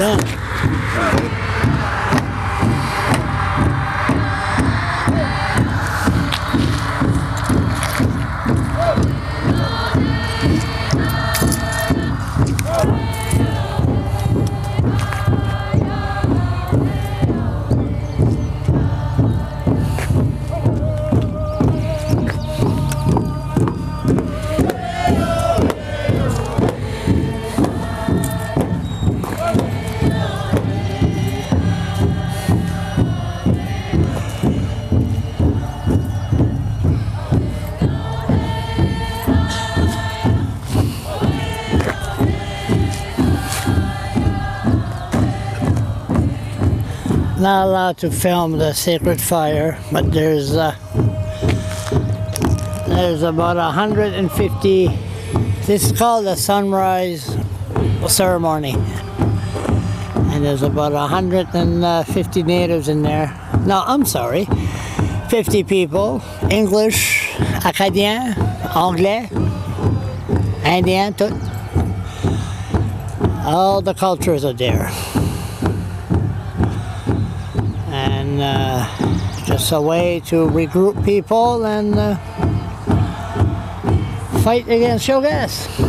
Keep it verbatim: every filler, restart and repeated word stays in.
Yeah. Not allowed to film the sacred fire, but there's uh, there's about one hundred fifty. This is called a sunrise ceremony, and there's about one hundred fifty natives in there. No, I'm sorry, fifty people. English, Acadien, Anglais, Indien, tout. All the cultures are there. And uh, just a way to regroup people and uh, fight against shale gas.